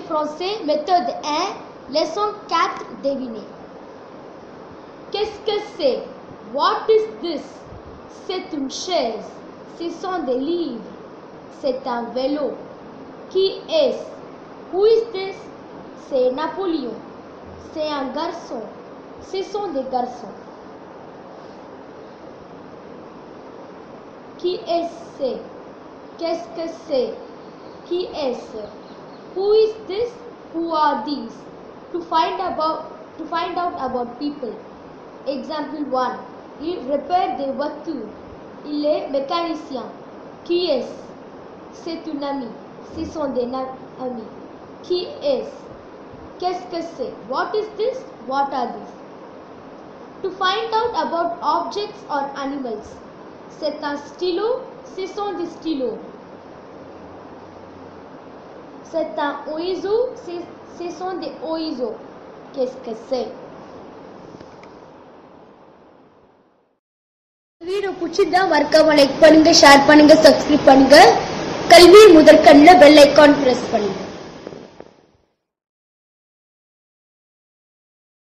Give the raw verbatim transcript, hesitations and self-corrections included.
français, méthode un, leçon quatre, deviner. Qu'est-ce que c'est? What is this? C'est une chaise. Ce sont des livres. C'est un vélo. Qui est-ce? Who is this? C'est Napoléon. C'est un garçon. Ce sont des garçons. Qui est-ce? Qu'est-ce que c'est? Qui est-ce? Who is this? Who are these? To find about to find out about people. Example one. Il répare des voitures. Il est mécanicien. Qui est-ce? C'est une amie. Ce sont des amis. Qui est-ce? Qu'est-ce que c'est? What is this? What are these? To find out about objects or animals. C'est un stylo. Ce sont des stylos. C'est un oiseau. Ce sont des oiseaux. Qu'est-ce que c'est? Video பிடிச்சிருந்தா மறக்காம லைக் பண்ணுங்க, ஷேர் பண்ணுங்க, சப்ஸ்கிரைப் பண்ணுங்க. கல்வி முதற்கண்ணில் bell icon press பண்ணுங்க.